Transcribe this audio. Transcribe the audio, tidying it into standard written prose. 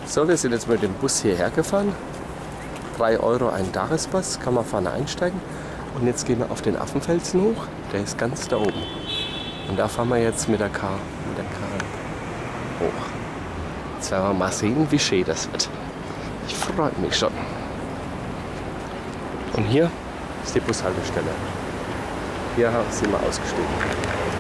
So, wir sind jetzt mit dem Bus hierher gefahren. 3 Euro ein Tagesbus, kann man vorne einsteigen. Und jetzt gehen wir auf den Affenfelsen hoch, der ist ganz da oben. Und da fahren wir jetzt mit der Kar hoch. Jetzt werden wir mal sehen, wie schön das wird. Ich freue mich schon. Und hier ist die Bushaltestelle. Hier sind wir ausgestiegen.